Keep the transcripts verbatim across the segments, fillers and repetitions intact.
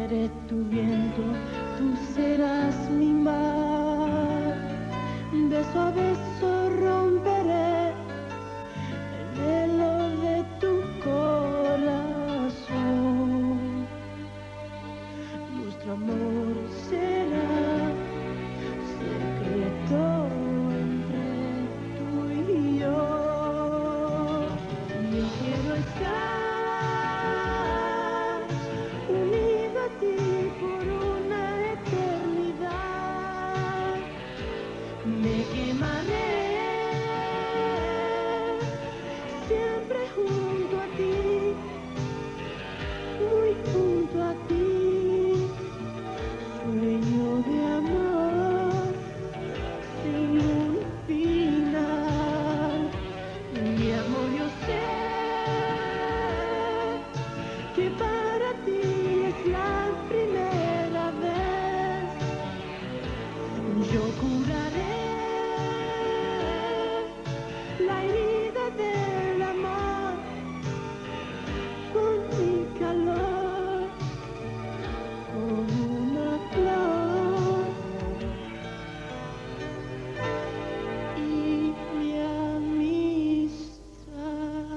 seré tu viento, tú serás mi mar. Beso a beso romperé el velo de tu corazón. Nuestro amor será secreto entre tú y yo. Yo quiero estar unido a ti por una eternidad. Me quemaré siempre junto a ti, muy junto a ti. Sueño de amor sin un final. Mi amor, yo sé que para ti es la primera vez. Yo curaré la herida del amor con mi calor, con una flor y mi amistad.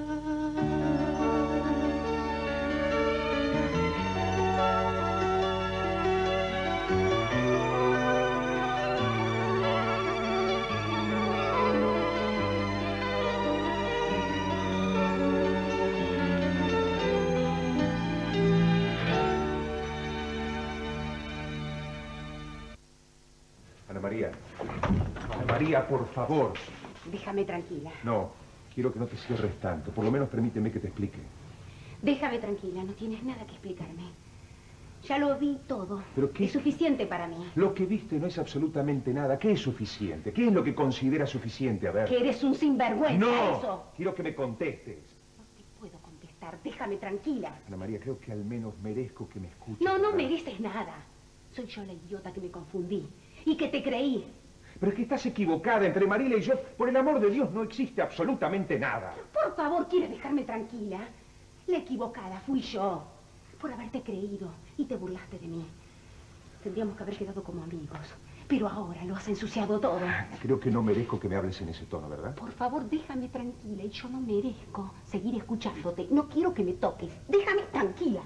Ana María. Ana María, por favor. Déjame tranquila. No, quiero que no te cierres tanto. Por lo menos permíteme que te explique. Déjame tranquila, no tienes nada que explicarme. Ya lo vi todo. ¿Pero qué? Es suficiente para mí. Lo que viste no es absolutamente nada. ¿Qué es suficiente? ¿Qué es lo que consideras suficiente? A ver. Que eres un sinvergüenza, ¡No! eso. Quiero que me contestes. No te puedo contestar, déjame tranquila. Ana María, creo que al menos merezco que me escuches. No, no ¿verdad? mereces nada. Soy yo la idiota que me confundí y que te creí. Pero es que estás equivocada. Entre Mariela y yo, por el amor de Dios, no existe absolutamente nada. Por favor, ¿quieres dejarme tranquila? La equivocada fui yo, por haberte creído y te burlaste de mí. Tendríamos que haber quedado como amigos, pero ahora lo has ensuciado todo. Creo que no merezco que me hables en ese tono, ¿verdad? Por favor, déjame tranquila y yo no merezco seguir escuchándote. No quiero que me toques. Déjame tranquila.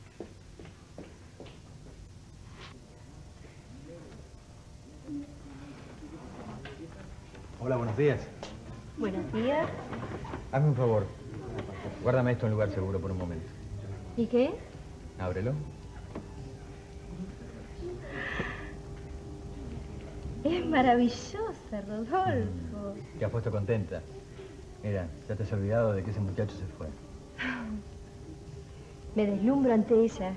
Hola, buenos días. Buenos días. Hazme un favor. Guárdame esto en lugar seguro por un momento. ¿Y qué? Ábrelo. Es maravillosa, Rodolfo. Te has puesto contenta. Mira, ya te has olvidado de que ese muchacho se fue. Me deslumbro ante ella.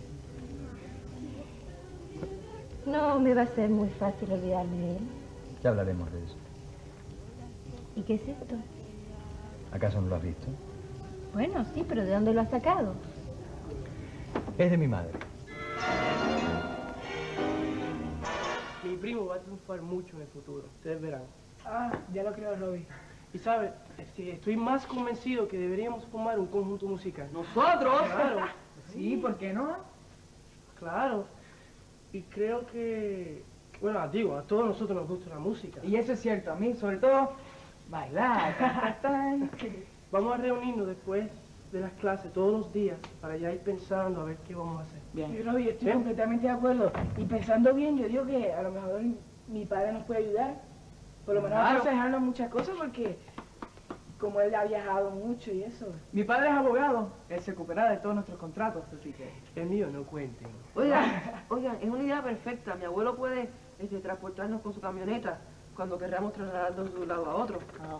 No me va a ser muy fácil olvidarme de él. Ya hablaremos de eso. ¿Y qué es esto? ¿Acaso no lo has visto? Bueno, sí, pero ¿de dónde lo has sacado? Es de mi madre. Mi primo va a triunfar mucho en el futuro, ustedes verán. Ah, ya lo creo, Robbie. Y sabe, este, estoy más convencido que deberíamos formar un conjunto musical. ¿Nosotros? Claro. Sí, ¿por qué no? Claro. Y creo que, bueno, digo, a todos nosotros nos gusta la música. Y eso es cierto, a mí, sobre todo, bailar. ta, ta, ta. Vamos a reunirnos después de las clases todos los días para ya ir pensando a ver qué vamos a hacer. Bien. Sí, Robbie, estoy ¿Bien? completamente de acuerdo. Y pensando bien, yo digo que a lo mejor mi padre nos puede ayudar. Por lo menos Claro. aconsejarnos muchas cosas porque como él ha viajado mucho y eso. Mi padre es abogado, él se ocupará de todos nuestros contratos, así que... El mío no cuenten. Oigan, oigan, es una idea perfecta. Mi abuelo puede este, transportarnos con su camioneta cuando queramos trasladarnos de un lado a otro. Ah.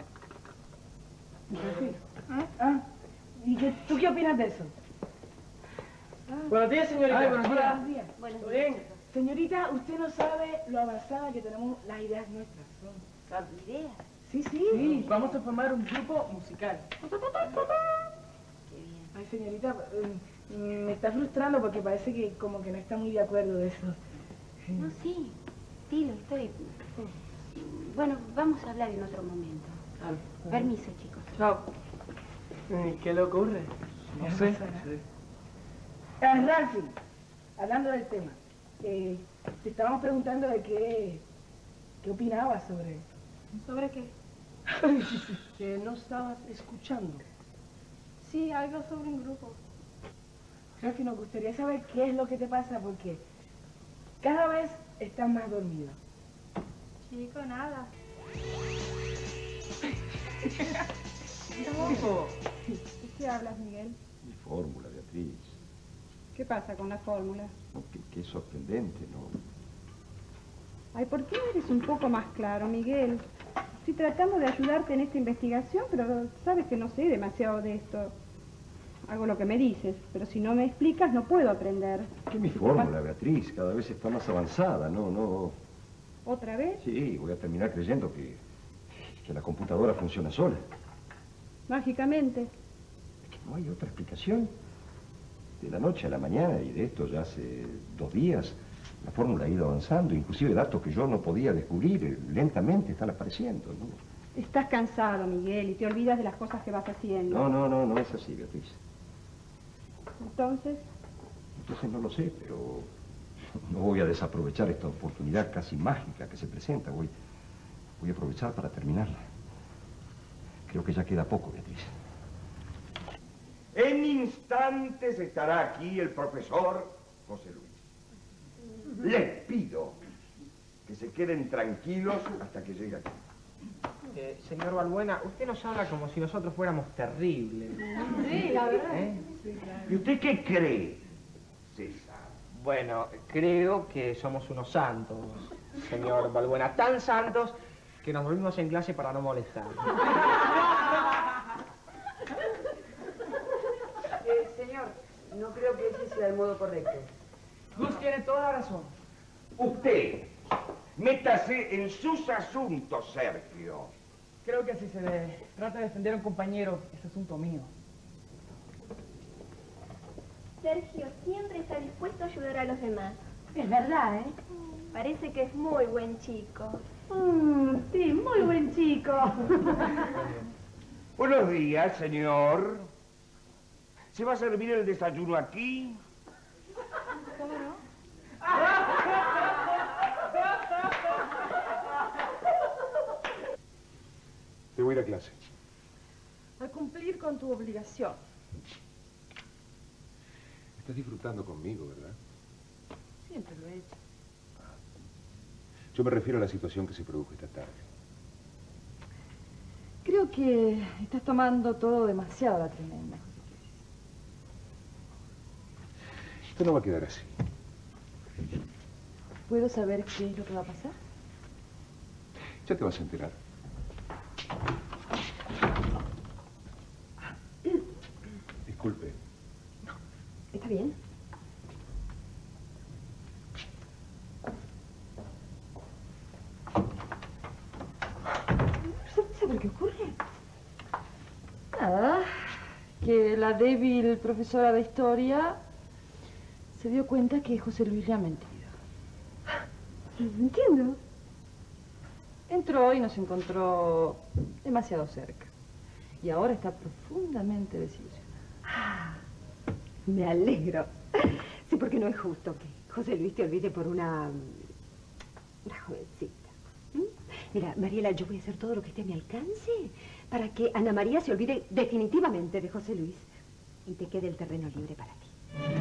¿Ah? ¿Ah? ¿Y qué, tú qué opinas de eso? Ah. Buenos días, señorita. Ay, buenos días. Hola. días. Buenos ¿Todo días. bien? Señorita, usted no sabe lo avanzada que tenemos las ideas nuestras. ¿Sabes? ¿Ideas? Sí, sí. Sí, vamos a formar un grupo musical. Qué bien. Ay, señorita, eh, me está frustrando porque parece que como que no está muy de acuerdo de eso. No, sí. Sí, lo estoy. Bueno, vamos a hablar en otro momento. Claro. Permiso, chicos. Chao. ¿Y qué le ocurre? No sé. Ah, Ralphie, hablando del tema, eh, te estábamos preguntando de qué, qué opinabas sobre... ¿Sobre qué? Que no estabas escuchando. Sí, algo sobre un grupo. Creo que nos gustaría saber qué es lo que te pasa porque cada vez estás más dormido. Chico, nada. ¿De qué hablas, Miguel? Mi fórmula, Beatriz. ¿Qué pasa con la fórmula? No, qué, qué sorprendente, ¿no? Ay, ¿por qué no eres un poco más claro, Miguel? Estoy tratando de ayudarte en esta investigación, pero sabes que no sé demasiado de esto. Hago lo que me dices, pero si no me explicas no puedo aprender. Que mi fórmula, Beatriz, cada vez está más avanzada, ¿no? no. ¿Otra vez? Sí, voy a terminar creyendo que, que la computadora funciona sola. Mágicamente. Es que no hay otra explicación. De la noche a la mañana, y de esto ya hace dos días, la fórmula ha ido avanzando, inclusive datos que yo no podía descubrir, lentamente están apareciendo, ¿no? Estás cansado, Miguel, y te olvidas de las cosas que vas haciendo. No, no, no, no es así, Beatriz. Entonces, Entonces no lo sé, pero no voy a desaprovechar esta oportunidad casi mágica que se presenta. Voy, voy a aprovechar para terminarla. Creo que ya queda poco, Beatriz. En instantes estará aquí el profesor José Luis. Les pido que se queden tranquilos hasta que llegue aquí. Eh, señor Balbuena, usted nos habla como si nosotros fuéramos terribles. sí, la verdad. ¿Eh? ¿Y usted qué cree, César? Bueno, creo que somos unos santos, señor Balbuena. Tan santos que nos volvimos en clase para no molestar. Eh, señor, no creo que ese sea el modo correcto. Gus tiene toda la razón. Usted, métase en sus asuntos, Sergio. Creo que si se le trata de defender a un compañero, es asunto mío. Sergio siempre está dispuesto a ayudar a los demás. Es verdad, ¿eh? Parece que es muy buen chico. Mm, sí, muy buen chico. Buenos días, señor. ¿Se va a servir el desayuno aquí? ¿cómo no? Te voy a ir a clase. A cumplir con tu obligación. Estás disfrutando conmigo, ¿verdad? Siempre lo he hecho. Yo me refiero a la situación que se produjo esta tarde. Creo que estás tomando todo demasiado a la tremenda. Esto no va a quedar así. ¿Puedo saber qué es lo que va a pasar? Ya te vas a enterar. Disculpe. ¿Está bien? ¿Sabe qué ocurre? Nada, que la débil profesora de historia se dio cuenta que José Luis le ha mentido. No entiendo. Entró y nos encontró demasiado cerca. Y ahora está profundamente desilusionada. Ah, me alegro. Sí, porque no es justo que José Luis te olvide por una... una jovencita. ¿Mm? Mira, Mariela, yo voy a hacer todo lo que esté a mi alcance para que Ana María se olvide definitivamente de José Luis y te quede el terreno libre para ti.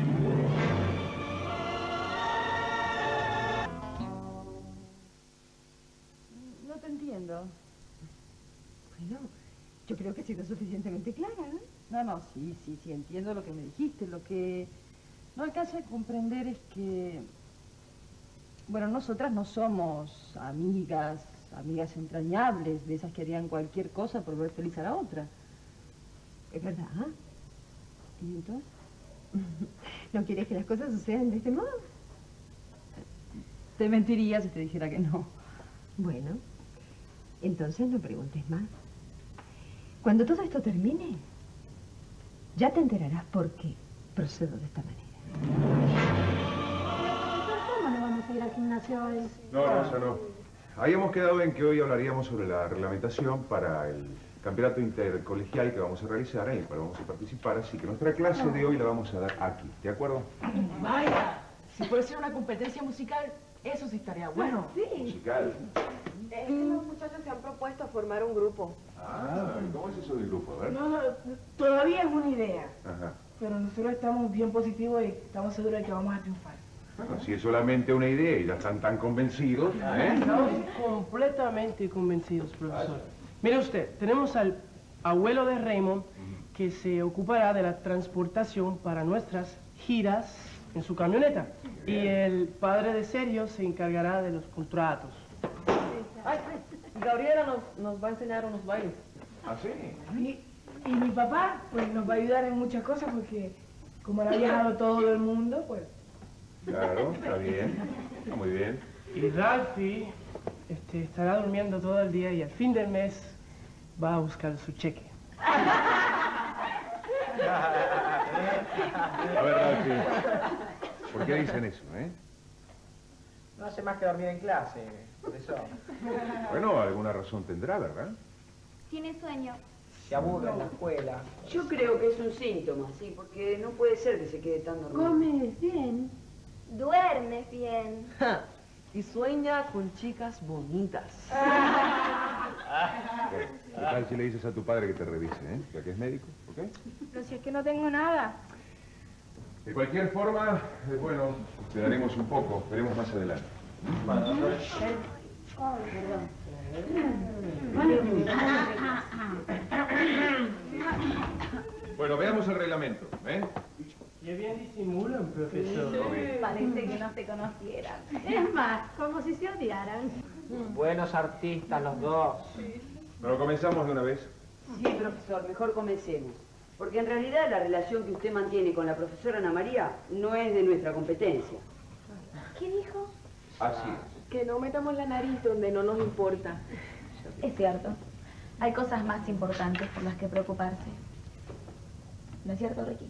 No te entiendo. Bueno, yo creo que he sido suficientemente clara, ¿eh? No, no, sí, sí, sí, entiendo lo que me dijiste. Lo que no alcanzo a comprender es que, bueno, nosotras no somos amigas, amigas entrañables, de esas que harían cualquier cosa por ver feliz a la otra. ¿Es verdad? ¿Y entonces? ¿No quieres que las cosas sucedan de este modo? Te mentiría si te dijera que no. Bueno, entonces no preguntes más. Cuando todo esto termine, ya te enterarás por qué procedo de esta manera. ¿Cómo no vamos a ir al gimnasio hoy? No, no, eso no. Habíamos quedado en que hoy hablaríamos sobre la reglamentación para el campeonato intercolegial que vamos a realizar, en el cual vamos a participar, así que nuestra clase de hoy la vamos a dar aquí, ¿de acuerdo? Vaya, Si puede ser una competencia musical, eso sí estaría bueno. Sí. Musical. Es que los muchachos se han propuesto formar un grupo. Ah, ¿cómo es eso del grupo? A ver. No, no, todavía es una idea. Ajá. Pero nosotros estamos bien positivos y estamos seguros de que vamos a triunfar. Bueno, si es solamente una idea y ya están tan convencidos, ¿eh? Estamos completamente convencidos, profesor. Mire usted, tenemos al abuelo de Raymond que se ocupará de la transportación para nuestras giras en su camioneta. Y el padre de Sergio se encargará de los contratos. Ay, Gabriela nos, nos va a enseñar unos bailes. ¿Ah, sí? Y, y mi papá, pues, nos va a ayudar en muchas cosas porque como él ha viajado todo el mundo, pues... Claro, está bien. Está muy bien. Y Ralphie este, estará durmiendo todo el día y al fin del mes va a buscar su cheque. A ver, Ralphie, ¿por qué dicen eso, eh? No hace más que dormir en clase, por eso. Bueno, alguna razón tendrá, ¿verdad? Tiene sueño. Se aburre en la escuela. Yo creo que es un síntoma, sí, porque no puede ser que se quede tan dormido. Comes bien. Duermes bien. Y sueña con chicas bonitas. ¿Qué tal si le dices a tu padre que te revise, eh? Ya que es médico, ¿ok? Pero si es que no tengo nada. De cualquier forma, eh, bueno, esperaremos un poco, veremos más adelante. Bueno, veamos el reglamento, ¿eh? Qué bien disimulan, profesor. Parece que no te conocieran. Es más, como si se odiaran. Buenos artistas los dos. Pero comenzamos de una vez. Sí, profesor, mejor comencemos. Porque en realidad la relación que usted mantiene con la profesora Ana María no es de nuestra competencia. ¿Qué dijo? Así es. Que no metamos la nariz donde no nos importa. Es cierto. Hay cosas más importantes por las que preocuparse. ¿No es cierto, Ricky?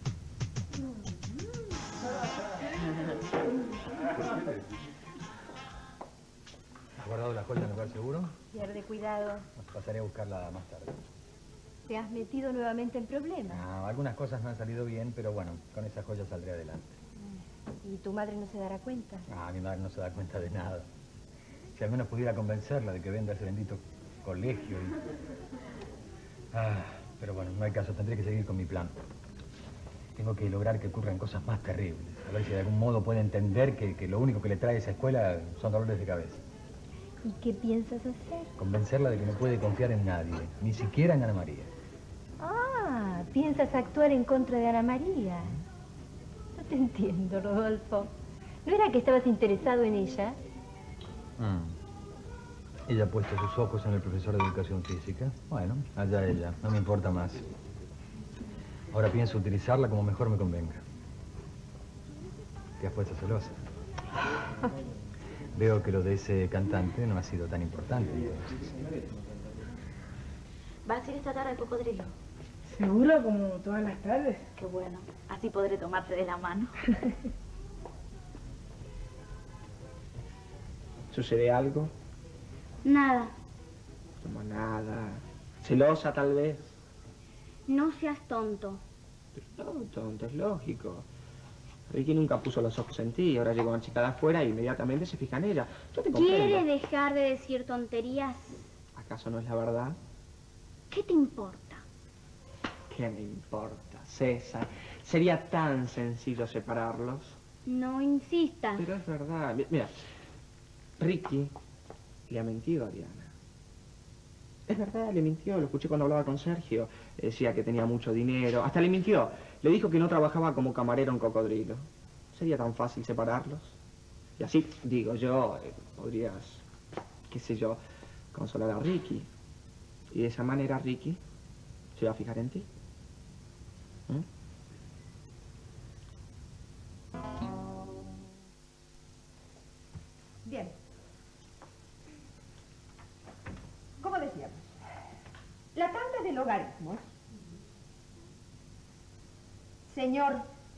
¿Has guardado la joya en lugar seguro? Pierde cuidado. Pasaré a buscarla más tarde. Te has metido nuevamente en problemas. No, algunas cosas no han salido bien, pero bueno, con esa joya saldré adelante. Y tu madre no se dará cuenta. Ah, mi madre no se da cuenta de nada. Si al menos pudiera convencerla de que venda ese bendito colegio y... Ah, pero bueno, no hay caso, tendré que seguir con mi plan. Tengo que lograr que ocurran cosas más terribles. A ver si de algún modo puede entender que, que lo único que le trae esa escuela son dolores de cabeza. ¿Y qué piensas hacer? Convencerla de que no puede confiar en nadie, ni siquiera en Ana María. Ah, piensas actuar en contra de Ana María. No te entiendo, Rodolfo. ¿No era que estabas interesado en ella? Mm. Ella ha puesto sus ojos en el profesor de educación física. Bueno, allá ella, no me importa más. Ahora pienso utilizarla como mejor me convenga. ¿Te has puesto celosa? Veo que lo de ese cantante no ha sido tan importante, entonces. ¿Vas a ir esta tarde al cocodrilo? ¿Seguro? Como todas las tardes. Qué bueno. Así podré tomarte de la mano. ¿Sucede algo? Nada. Como nada. ¿Celosa, tal vez? No seas tonto. No, tonto, es lógico. Ricky nunca puso los ojos en ti. Ahora llegó una chica de afuera e inmediatamente se fija en ella. Yo te comprendo. ¿Quiere dejar de decir tonterías? ¿Acaso no es la verdad? ¿Qué te importa? ¿Qué me importa, César? Sería tan sencillo separarlos. No insistas. Pero es verdad. Mi- Mira, Ricky le ha mentido a Diana. Es verdad, le mintió. Lo escuché cuando hablaba con Sergio. Decía que tenía mucho dinero. Hasta le mintió. Le dijo que no trabajaba como camarero en Cocodrilo. ¿Sería tan fácil separarlos? Y así, digo yo, eh, podrías, qué sé yo, consolar a Ricky. Y de esa manera Ricky se va a fijar en ti. ¿Mm? Bien. Como decíamos, la tabla de logaritmos. Señor.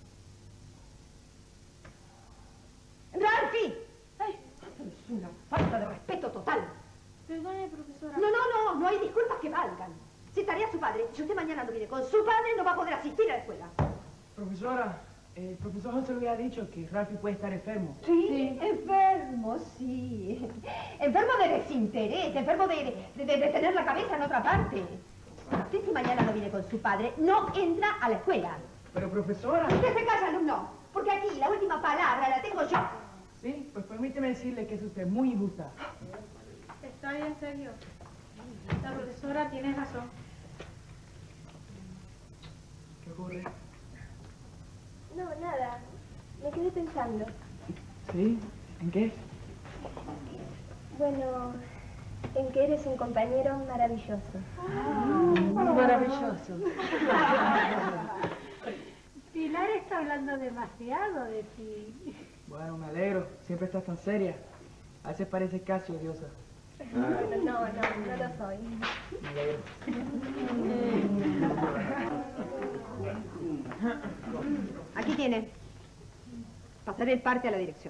¡Ralphie! Ay, es una falta de respeto total. Perdone, profesora. No, no, no, no hay disculpas que valgan. Si estaría su padre, si usted mañana no viene con su padre, no va a poder asistir a la escuela. Profesora, El profesor José Luis ha dicho que Ralphie puede estar enfermo. ¿Sí? Sí. Enfermo, sí. Enfermo de desinterés, enfermo de, de, de, de tener la cabeza en otra parte. Usted si mañana no viene con su padre, no entra a la escuela. Pero profesora... Usted se calla, alumno, porque aquí la última palabra la tengo yo. Sí, pues permíteme decirle que es usted muy injusta. Estoy en serio. La profesora tiene razón. ¿Qué ocurre? No, nada. Me quedé pensando. ¿Sí? ¿En qué? Bueno, en que eres un compañero maravilloso. Ah, maravilloso. Pilar está hablando demasiado de ti. Bueno, me alegro. Siempre estás tan seria. A veces parece casi odiosa. No, no, no, no lo soy. Me alegro. Aquí tiene. Pasaré el parte a la dirección.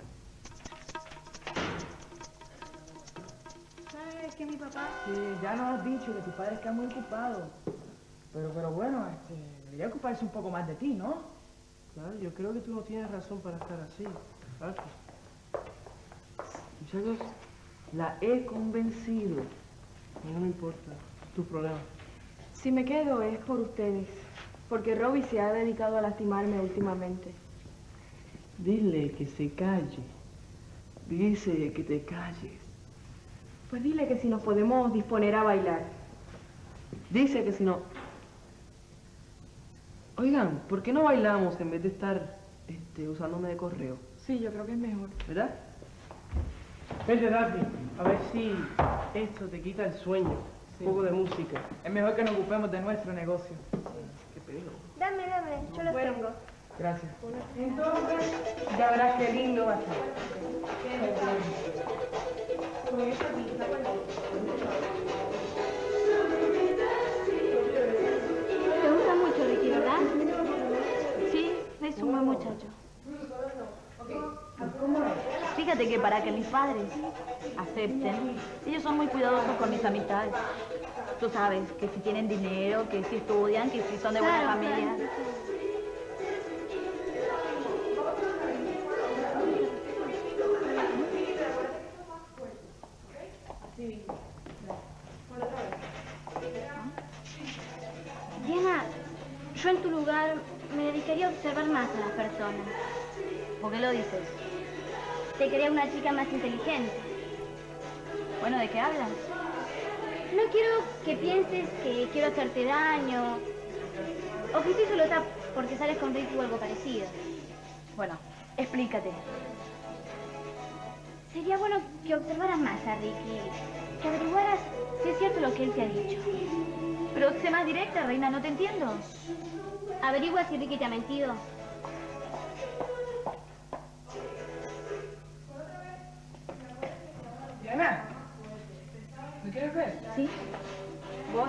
¿Sabes que mi papá? Sí, ya nos has dicho que tu padre está muy ocupado. Pero, pero bueno, este, debería ocuparse un poco más de ti, ¿no? Claro, yo creo que tú no tienes razón para estar así. Ralphie. Muchachos, la he convencido. A mí no me importa. Tu problema. Si me quedo es por ustedes, porque Robbie se ha dedicado a lastimarme últimamente. Dile que se calle. Dice que te calles. Pues dile que si nos podemos disponer a bailar. Dice que si no... Oigan, ¿por qué no bailamos en vez de estar este, usándome de correo? Sí, yo creo que es mejor. ¿Verdad? Vente, Ralphie, a ver si esto te quita el sueño. Sí. Un poco de música. Es mejor que nos ocupemos de nuestro negocio. Sí. Qué peligro. Dame, dame, yo los Bueno. tengo. Gracias. Entonces, ya verás qué lindo va a ser. Te gusta mucho, Ricky, ¿verdad? Sí, es un buen muchacho. Fíjate que para que mis padres acepten, ellos son muy cuidadosos con mis amistades. Tú sabes, que si tienen dinero, que si estudian, que si son de buena Claro, familia. claro. Diana, yo en tu lugar me dedicaría a observar más a las personas. ¿Por qué lo dices? Te quería una chica más inteligente. Bueno, ¿de qué hablas? No quiero que pienses que quiero hacerte daño. O que estoy solota porque sales con Ricky o algo parecido. Bueno, explícate. Sería bueno que observaras más a Ricky. Que averiguaras si es cierto lo que él te ha dicho. Pero sé más directa, reina, no te entiendo. Averigua si Ricky te ha mentido. Diana, ¿me quieres ver? Sí. ¿Vos?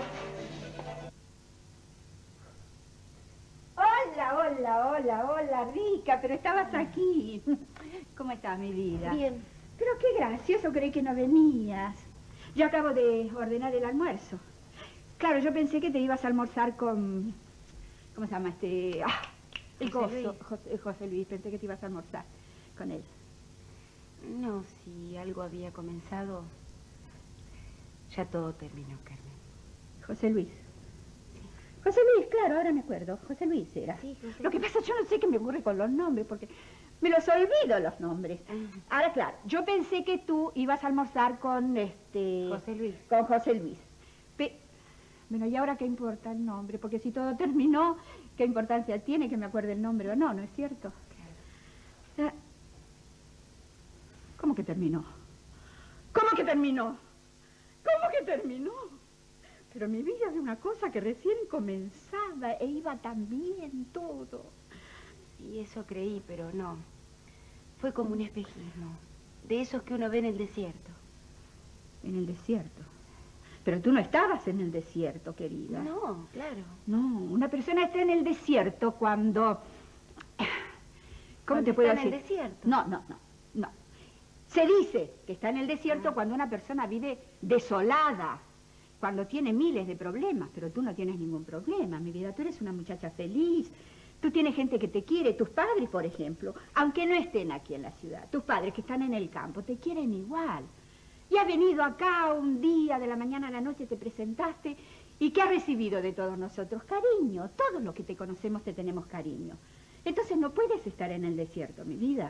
Hola, hola, hola, hola, Rica, pero estabas aquí. ¿Cómo estás, mi vida? Bien. Pero qué gracioso, creí que no venías. Yo acabo de ordenar el almuerzo. Claro, yo pensé que te ibas a almorzar con... ¿Cómo se llama este? Ah, el José coso. Luis. José, José Luis, pensé que te ibas a almorzar con él. No, si algo había comenzado, ya todo terminó, Carmen. José Luis. José Luis, claro, ahora me acuerdo. José Luis era. Sí, José Lo que pasa, yo no sé qué me ocurre con los nombres, porque me los olvido los nombres. Ahora, claro, yo pensé que tú ibas a almorzar con este... José Luis. Con José Luis. Pe... Bueno, ¿y ahora qué importa el nombre? Porque si todo terminó, ¿qué importancia tiene que me acuerde el nombre o no? ¿No es cierto? Claro. ¿Cómo que terminó? ¿Cómo que terminó? ¿Cómo que terminó? Pero mi vida es una cosa que recién comenzaba e iba tan bien todo. Sí, eso creí, pero no. Fue como un espejismo. De esos que uno ve en el desierto. En el desierto. Pero tú no estabas en el desierto, querida. No, claro. No, una persona está en el desierto cuando... ¿Cómo te puedo está decir? en el desierto. No, no, no, no. Se dice que está en el desierto cuando una persona vive desolada, cuando tiene miles de problemas, pero tú no tienes ningún problema, mi vida. Tú eres una muchacha feliz, Tú tienes gente que te quiere, tus padres, por ejemplo, aunque no estén aquí en la ciudad, tus padres que están en el campo, te quieren igual. Y has venido acá un día, de la mañana a la noche, te presentaste, ¿y qué has recibido de todos nosotros? Cariño. Todos los que te conocemos te tenemos cariño. Entonces no puedes estar en el desierto, mi vida.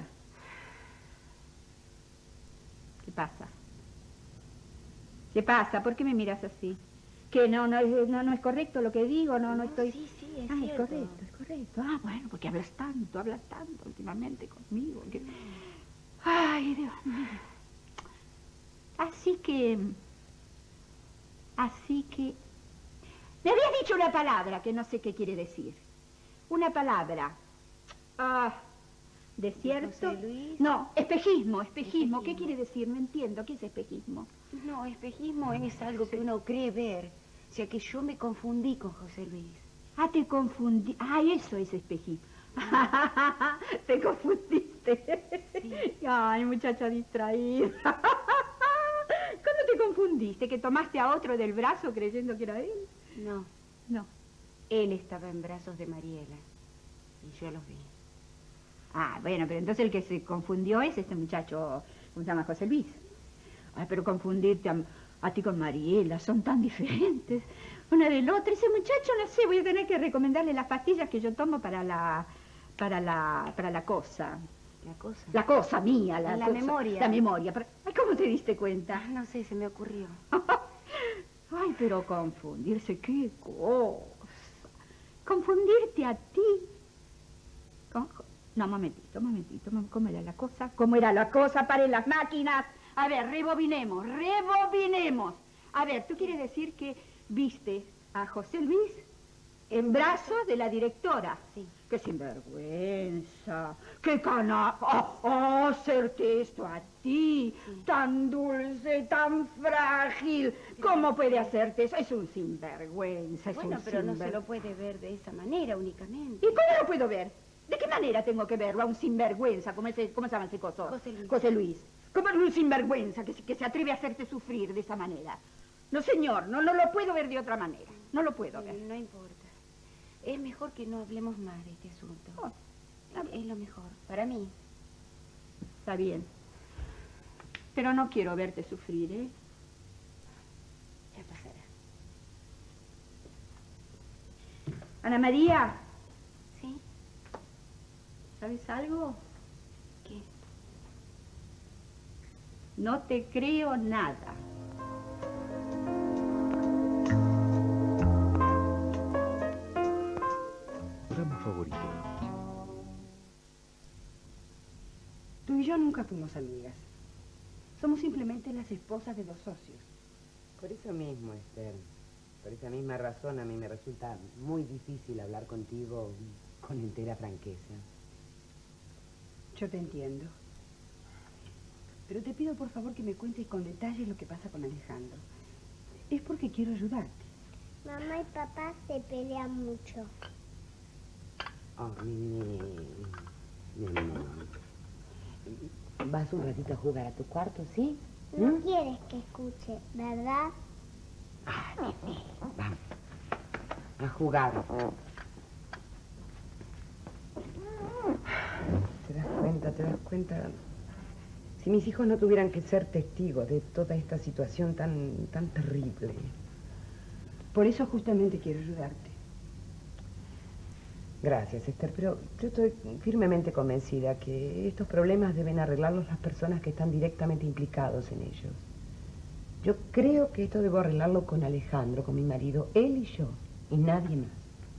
¿Qué pasa? ¿Qué pasa? ¿Por qué me miras así? ¿Que no, no, no, no es correcto lo que digo? No, no estoy... Sí, sí, es ah, cierto. es correcto, es correcto. Ah, bueno, porque hablas tanto, hablas tanto últimamente conmigo. Que... Ay, Dios mío. Así que... Así que... Me habías dicho una palabra que no sé qué quiere decir. Una palabra. Ah, ¿desierto? José Luis. No, espejismo, espejismo. ¿Qué quiere decir? No entiendo. ¿Qué es espejismo? No, espejismo es algo que uno cree ver. O sea, que yo me confundí con José Luis. Ah, te confundí. Ah, eso es espejismo. Te confundiste. Sí. Ay, muchacha distraída. ¿Cuándo te confundiste? ¿Que tomaste a otro del brazo creyendo que era él? No. No. Él estaba en brazos de Mariela. Y yo los vi. Ah, bueno, pero entonces el que se confundió es este muchacho, ¿cómo se llama? José Luis. Ay, pero confundirte a, a ti con Mariela, son tan diferentes. Una del otro, ese muchacho, no sé, voy a tener que recomendarle las pastillas que yo tomo para la, para la, para la cosa. ¿La cosa? La cosa mía, la, La cosa, memoria. La memoria. Pero, ay, ¿cómo te diste cuenta? No sé, se me ocurrió. Ay, pero confundirse, qué cosa. Confundirte a ti. Con... No, momentito, momentito. ¿Cómo era la cosa? ¿Cómo era la cosa? Paren las máquinas. A ver, rebobinemos, rebobinemos. A ver, ¿tú quieres decir que viste a José Luis en brazos de la directora? Sí. ¡Qué sinvergüenza! ¡Qué cana! ¡Oh, oh, hacerte esto a ti! Sí. Tan dulce, tan frágil. ¿Cómo puede hacerte eso? Es un sinvergüenza, es Bueno, un pero no sinver... se lo puede ver de esa manera únicamente. ¿Y cómo lo puedo ver? ¿De qué manera tengo que verlo a un sinvergüenza? ¿Cómo, ese, cómo se llama ese coso? José Luis. José Luis. ¿Cómo es un sinvergüenza que, que se atreve a hacerte sufrir de esa manera? No, señor, no, no lo puedo ver de otra manera. No lo puedo ver. No importa. Es mejor que no hablemos más de este asunto. Oh, es lo mejor, para mí. Está bien. Pero no quiero verte sufrir, ¿eh? Ya pasará. Ana María. ¿Sí? ¿Sabes algo? ¿Qué? No te creo nada. Programa favorito. Tú y yo nunca fuimos amigas. Somos simplemente las esposas de dos socios. Por eso mismo, Esther. Por esa misma razón a mí me resulta muy difícil hablar contigo con entera franqueza. Yo te entiendo. Pero te pido por favor que me cuentes con detalle lo que pasa con Alejandro. Es porque quiero ayudarte. Mamá y papá se pelean mucho. Oh, mi, mi, mi, mi. Vas un ratito a jugar a tu cuarto, ¿sí? No ¿Mm? quieres que escuche, ¿verdad? Ah, nene, vamos. A jugar. ¿Te das cuenta? ¿Te das cuenta? Si mis hijos no tuvieran que ser testigos de toda esta situación tan, tan terrible. Por eso justamente quiero ayudarte. Gracias, Esther, pero yo estoy firmemente convencida que estos problemas deben arreglarlos las personas que están directamente implicados en ellos. Yo creo que esto debo arreglarlo con Alejandro, con mi marido, él y yo, y nadie más.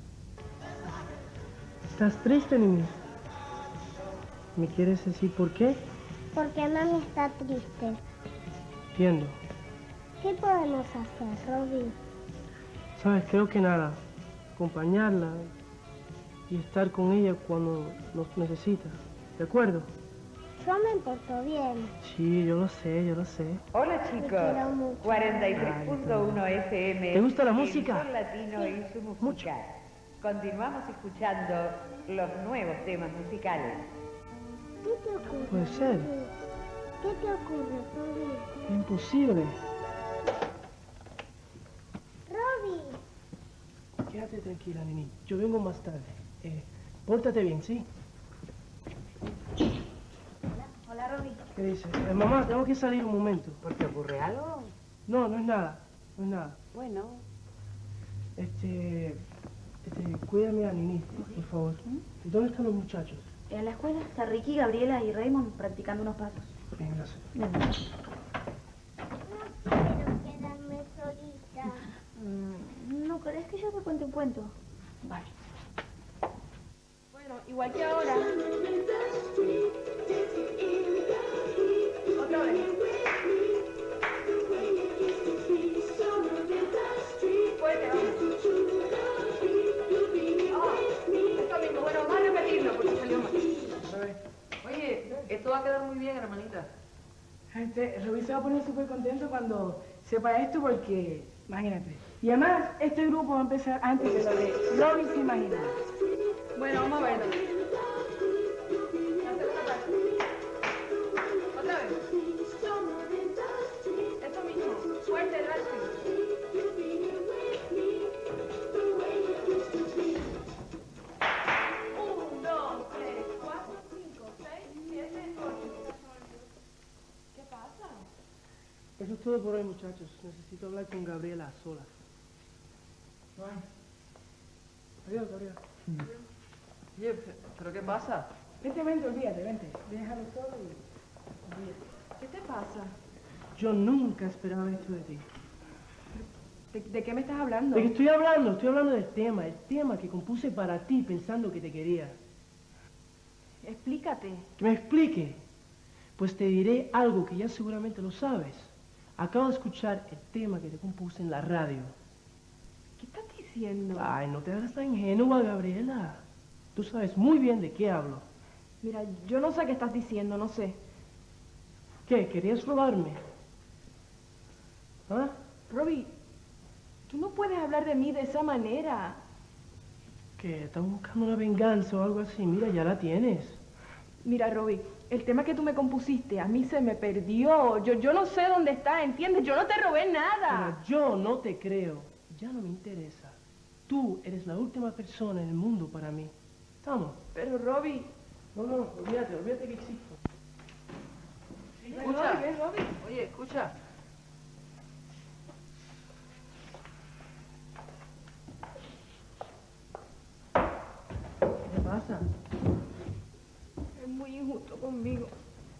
¿Estás triste, Nini? ¿Me quieres decir por qué? Porque mami está triste. Entiendo. ¿Qué podemos hacer, Robin? Sabes, creo que nada. Acompañarla y estar con ella cuando nos necesita. ¿De acuerdo? Yo me porto bien. Sí, yo lo sé, yo lo sé. Hola chicos, cuarenta y tres punto uno F M. ¿Te gusta la música? El Latino y su música. Continuamos escuchando los nuevos temas musicales. ¿Qué te ocurre? Puede ser. ¿Qué te ocurre, Robin? Imposible. Robin. Quédate tranquila, Nini. Yo vengo más tarde. Eh, Pórtate bien, ¿sí? Hola, Roby. ¿Qué dices? Eh, mamá, tengo que salir un momento. ¿Por qué ocurre algo? No, no es nada. No es nada. Bueno. Este... Este, cuídame a Nini, por favor. ¿Y dónde están los muchachos? En la escuela está Ricky, Gabriela y Raymond practicando unos pasos. Bien, gracias. Bien. Quedarme solita. Mm, ¿No querés que yo te cuente un cuento? Vale. Bueno, igual que ahora. Otra vez. Fuerte, vamos. Esto mismo, bueno, vamos a repetirlo porque salió mal. Oye, esto va a quedar muy bien, hermanita. Este, Rubí se va a poner súper contento cuando sepa esto porque, imagínate. Y además, este grupo va a empezar antes de lo de Robin se imagina. Bueno, vamos a verlo. La segunda parte. Otra vez. Esto mismo. Fuerte, Ralphie. Un, dos, tres, cuatro, cinco, seis, siete, ocho. ¿Qué pasa? Eso es todo por hoy, muchachos. Necesito hablar con Gabriela a solas. Bueno. Adiós, Gabriela. Oye, ¿pero qué pasa? Vente, vente, olvídate, vente. Déjalo todo y olvídate. ¿Qué te pasa? Yo nunca esperaba esto de ti. ¿De, de qué me estás hablando? ¿De qué estoy hablando? Estoy hablando del tema, el tema que compuse para ti pensando que te quería. Explícate. ¿Que me explique? Pues te diré algo que ya seguramente lo sabes. Acabo de escuchar el tema que te compuse en la radio. ¿Qué estás diciendo? Ay, no te hagas tan ingenua, Gabriela. Tú sabes muy bien de qué hablo. Mira, yo no sé qué estás diciendo, no sé. ¿Qué? ¿Querías robarme? ¿Ah? Robbie, tú no puedes hablar de mí de esa manera. ¿Qué? ¿Estás buscando una venganza o algo así? Mira, ya la tienes. Mira, Robbie, el tema que tú me compusiste a mí se me perdió. Yo, yo no sé dónde está, ¿entiendes? Yo no te robé nada. Pero yo no te creo. Ya no me interesa. Tú eres la última persona en el mundo para mí. ¿Estamos? Pero, Robbie... No, no, olvídate, olvídate que existo. Escucha. Robbie, ven, Robbie. Oye, escucha. ¿Qué te pasa? Es muy injusto conmigo.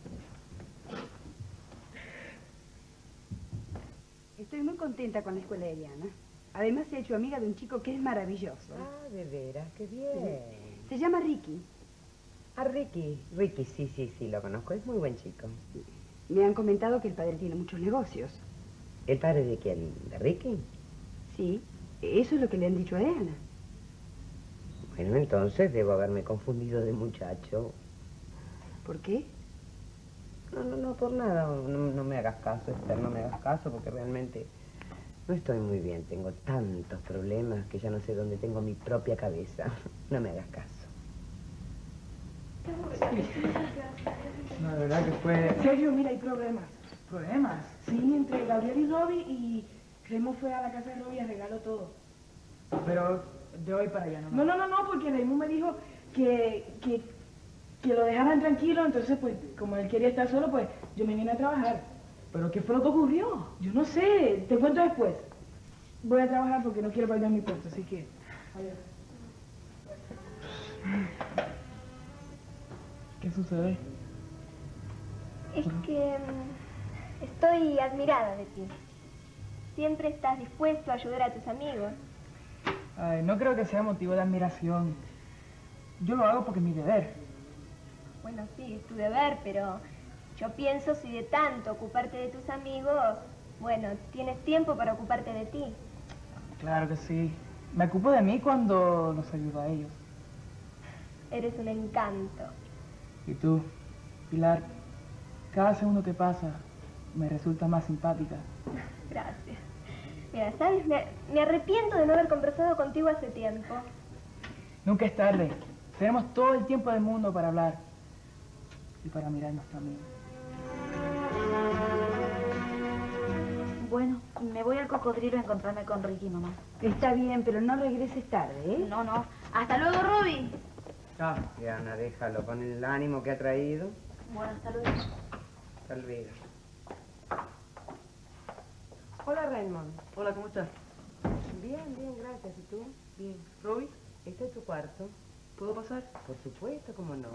Estoy muy contenta con la escuela de Diana. Además, se ha hecho amiga de un chico que es maravilloso. Ah, de veras, qué bien. Se llama Ricky. Ah, Ricky. Ricky, sí, sí, sí, lo conozco. Es muy buen chico. Me han comentado que el padre tiene muchos negocios. ¿El padre de quién? ¿De Ricky? Sí, eso es lo que le han dicho a Diana. Bueno, entonces debo haberme confundido de muchacho. ¿Por qué? No, no, no, por nada. No, no me hagas caso, Esther, no me hagas caso, porque realmente no estoy muy bien. Tengo tantos problemas que ya no sé dónde tengo mi propia cabeza. No me hagas caso. No, de verdad que fue... Sergio, mira, hay problemas. ¿Problemas? Sí, entre Gabriel y Robbie, y Raymond fue a la casa de Robbie y arregló todo. Pero de hoy para allá, ¿no? No, no, no, no, porque Raymond me dijo que, que, que lo dejaran tranquilo, entonces pues como él quería estar solo, pues yo me vine a trabajar. ¿Pero qué fue lo que ocurrió? Yo no sé, te cuento después. Voy a trabajar porque no quiero perder mi puesto, así que... Adiós. ¿Qué sucede? Es que mm, estoy admirada de ti. Siempre estás dispuesto a ayudar a tus amigos. Ay, no creo que sea motivo de admiración. Yo lo hago porque es mi deber. Bueno, sí, es tu deber, pero yo pienso si de tanto ocuparte de tus amigos, bueno, tienes tiempo para ocuparte de ti. Claro que sí. Me ocupo de mí cuando los ayudo a ellos. Eres un encanto. Y tú, Pilar, cada segundo que pasa me resulta más simpática. Gracias. Mira, ¿sabes? Me, me arrepiento de no haber conversado contigo hace tiempo. Nunca es tarde. Tenemos todo el tiempo del mundo para hablar. Y para mirarnos también. Bueno, me voy al cocodrilo a encontrarme con Ricky, mamá. Está bien, pero no regreses tarde, ¿eh? No, no. Hasta luego, Robbie. Ah, Diana, déjalo con el ánimo que ha traído. Bueno, hasta luego. Hasta luego. Hola, Raymond. Hola, ¿cómo estás? Bien, bien, gracias. ¿Y tú? Bien. ¿Robbie? Este es tu cuarto. ¿Puedo pasar? Por supuesto, cómo no.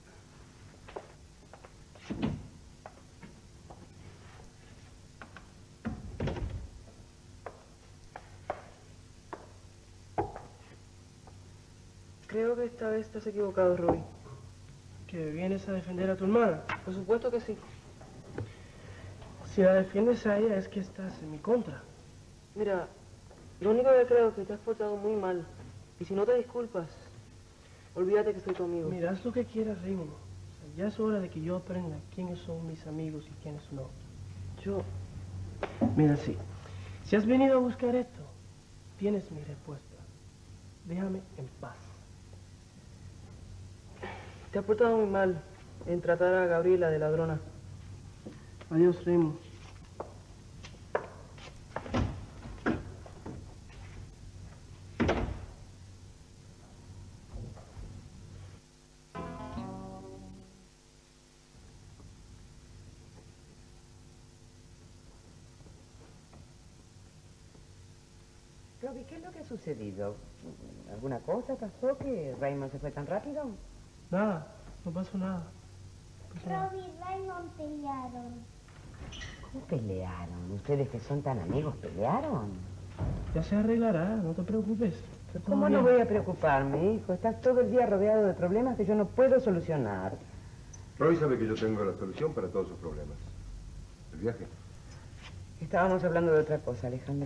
Creo que esta vez estás equivocado, Robbie. ¿Que vienes a defender a tu hermana? Por supuesto que sí. Si la defiendes a ella es que estás en mi contra. Mira, lo único que creo es que te has portado muy mal. Y si no te disculpas, olvídate que estoy tu amigo. Mira, haz lo que quieras, Raymond. O sea, ya es hora de que yo aprenda quiénes son mis amigos y quiénes no. Yo... Mira, sí. Si has venido a buscar esto, tienes mi respuesta. Déjame en paz. Te has portado muy mal en tratar a Gabriela de ladrona. Adiós, Raymond. Robbie, ¿qué es lo que ha sucedido? ¿Alguna cosa pasó que Raymond se fue tan rápido? Nada, no pasó nada. No pasó nada. Robbie y Raymond pelearon. ¿Cómo pelearon? ¿Ustedes que son tan amigos pelearon? Ya se arreglará, no te preocupes. Está todo ¿Cómo no bien. voy a preocuparme, hijo? Estás todo el día rodeado de problemas que yo no puedo solucionar. Roy sabe que yo tengo la solución para todos sus problemas. ¿El viaje? Estábamos hablando de otra cosa, Alejandro.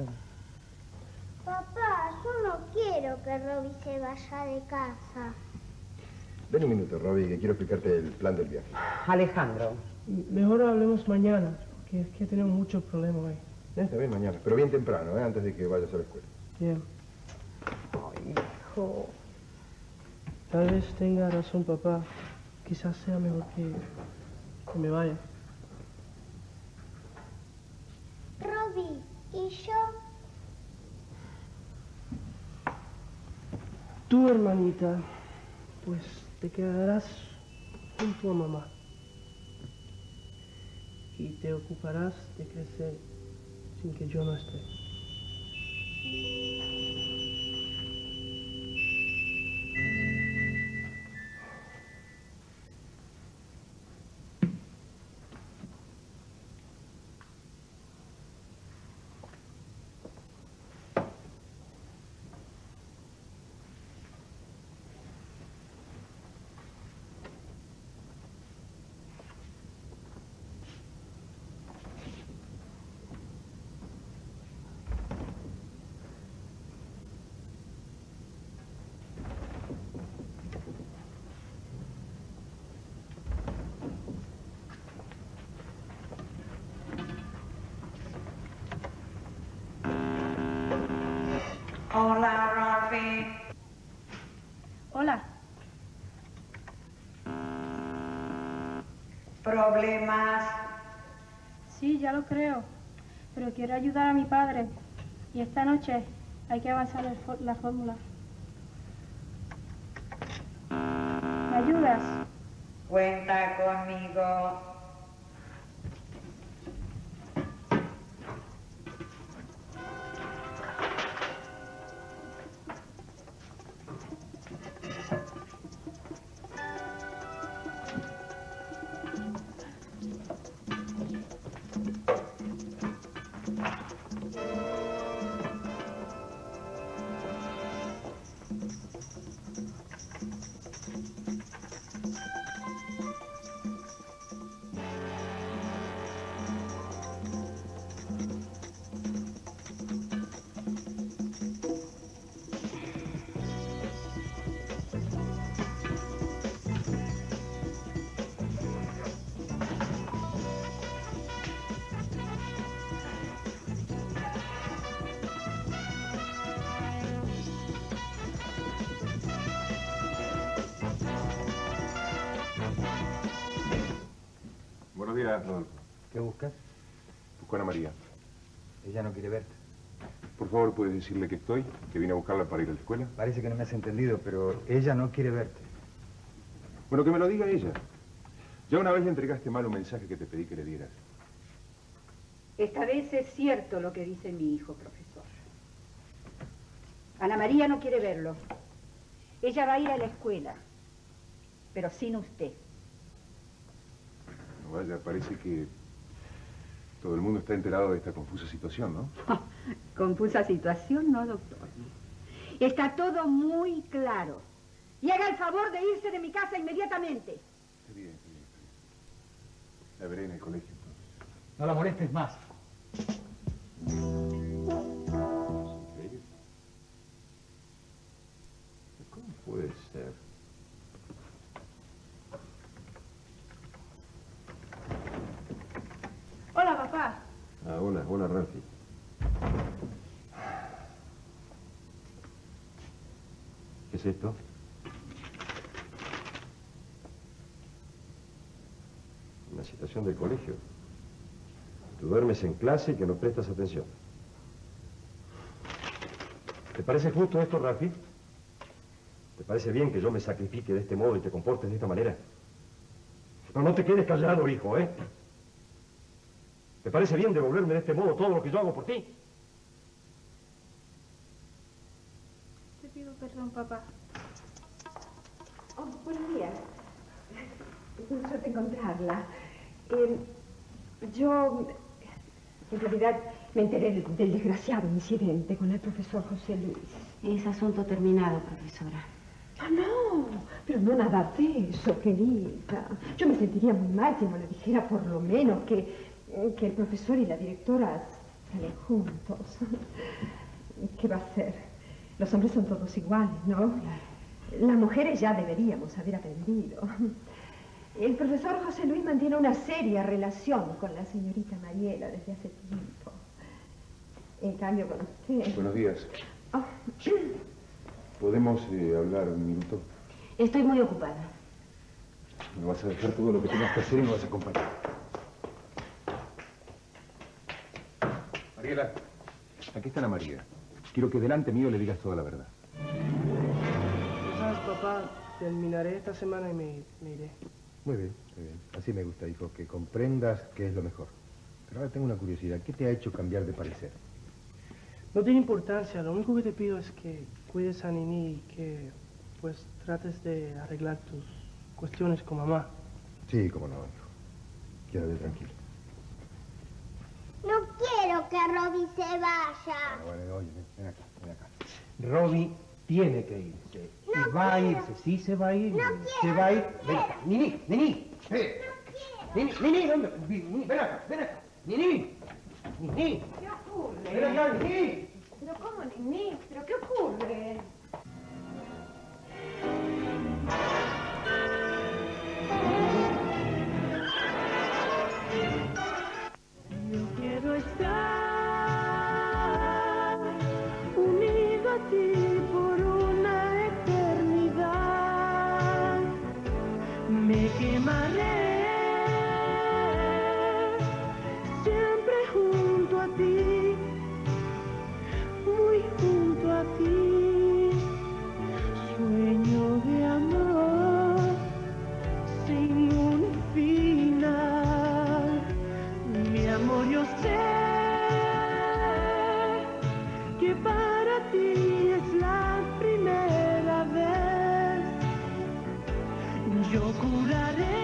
Papá, yo no quiero que Robbie se vaya de casa. Ven un minuto, Robbie, que quiero explicarte el plan del viaje. Alejandro. Mejor hablemos mañana, porque es que tenemos muchos problemas hoy. Eh, Está bien, mañana, pero bien temprano, ¿eh? Antes de que vayas a la escuela. Bien. Ay, hijo. Tal vez tenga razón, papá. Quizás sea mejor que, que me vaya. Robbie, ¿y yo? Tu hermanita, pues te quedarás junto a mamá. Y te ocuparás de crecer sin que yo no esté. Hola, Robbie. Hola. ¿Problemas? Sí, ya lo creo. Pero quiero ayudar a mi padre. Y esta noche hay que avanzar la fó- la fórmula. ¿Me ayudas? Cuenta conmigo. Buenos días, Rodolfo. ¿Qué buscas? Busco a Ana María. Ella no quiere verte. Por favor, ¿puedes decirle que estoy? Que vine a buscarla para ir a la escuela. Parece que no me has entendido, pero ella no quiere verte. Bueno, que me lo diga ella. Ya una vez le entregaste mal un mensaje que te pedí que le dieras. Esta vez es cierto lo que dice mi hijo, profesor. Ana María no quiere verlo. Ella va a ir a la escuela, pero sin usted. No vaya, parece que todo el mundo está enterado de esta confusa situación, ¿no? Confusa situación, no, doctor. Está todo muy claro. Y haga el favor de irse de mi casa inmediatamente. Está bien, está bien, está bien. La veré en el colegio, entonces. No la molestes más. ¿Cómo puede ser? Hola, papá. Ah, hola, hola, Ralphie. ¿Qué es esto? Una citación del colegio. Tú duermes en clase y que no prestas atención. ¿Te parece justo esto, Ralphie? ¿Te parece bien que yo me sacrifique de este modo y te comportes de esta manera? No, no te quedes callado, hijo, ¿eh? ¿Te parece bien devolverme de este modo todo lo que yo hago por ti? Te pido perdón, papá. Oh, buenos días. Gusto de encontrarla. Eh, yo, en realidad, me enteré del, del desgraciado incidente con el profesor José Luis. Es asunto terminado, profesora. Ah, no, pero no nada de eso, querida. Yo me sentiría muy mal si no le dijera por lo menos que, que el profesor y la directora salen juntos. ¿Qué va a ser? Los hombres son todos iguales, ¿no? Las mujeres ya deberíamos haber aprendido. El profesor José Luis mantiene una seria relación con la señorita Mariela desde hace tiempo. En cambio, con usted... Buenos días. Oh. ¿Podemos eh, hablar un minuto? Estoy muy ocupada. Me vas a dejar todo lo que tengas que hacer y me vas a acompañar. Mariela, aquí está Ana María. Quiero que delante mío le digas toda la verdad. ¿Sabes, papá? Terminaré esta semana y me, me iré. Muy bien, muy bien. Así me gusta, hijo, que comprendas qué es lo mejor. Pero ahora tengo una curiosidad. ¿Qué te ha hecho cambiar de parecer? No tiene importancia. Lo único que te pido es que cuides a Nini y que, pues, trates de arreglar tus cuestiones con mamá. Sí, cómo no, hijo. Quédate tranquilo. No quiero que Robbie se vaya. Bueno, bueno, oye, ven acá, ven acá. Robbie tiene que irse. No y va a irse, sí se va a ir. No se quiero, va a ir. no Ven acá, Nini, Nini. Eh. Nini, Nini, ¿dónde? Nini, ven acá, ven acá. Nini, Nini. ¿Qué ocurre? Ven acá, Nini. ¿Pero cómo, Nini? ¿Pero qué ocurre? Yo quiero estar unido a ti por una eternidad. Me quemaré siempre junto a ti, muy junto a ti. Sueño de amor sin un final. Mi amor, yo sé que para ti es la primera vez. Yo curaré